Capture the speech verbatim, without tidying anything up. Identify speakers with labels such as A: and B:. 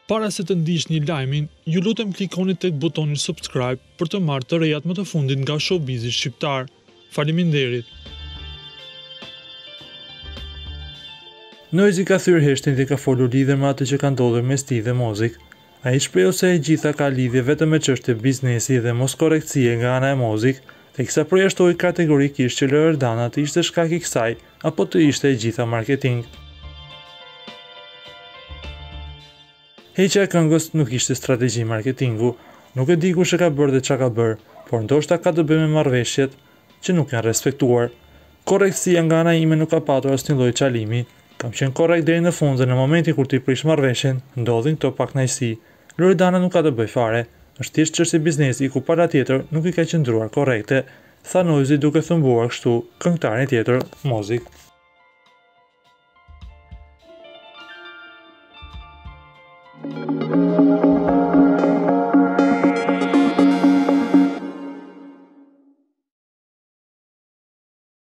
A: Para se të ndiqni lajmin, ju lutem klikoni tek butoni subscribe për të marrë të rejat më të fundit nga showbizi shqiptar. Faleminderit.
B: Noizi ka thyrë heshtin dhe ka folur lidhje me atë që ka ndodhur mes tij dhe Mozik. Ai shpreu se e gjitha ka lidhje vetëm me çështje biznesi dhe mos korrektësie nga ana e Mozik, teksa përjashtoi kategorikisht që Loredana të ishte shkak i kësaj apo të ishte e gjitha marketing. Heqja e këngës nuk ishte strategji marketingu, nuk e di kush e ka bërë dhe çka ka bërë, por ndoshta ka të bëjë me marrëveshjet që nuk janë respektuar. Korrektësia nga ana ime nuk ka patur asnjë lloj çalimi. Kam qenë korrekt deri në fund dhe në momentin kur ti prish marrëveshjen, ndodhin këto pakënaqësi. Loredana nuk ka të bëjë fare, është thjesht çështje biznesi ku patjetër nuk i ka qëndruar korrekte, tha Noizi duke thëmbuar kështu këngëtarin tjetër, Mozik.
C: Thank you.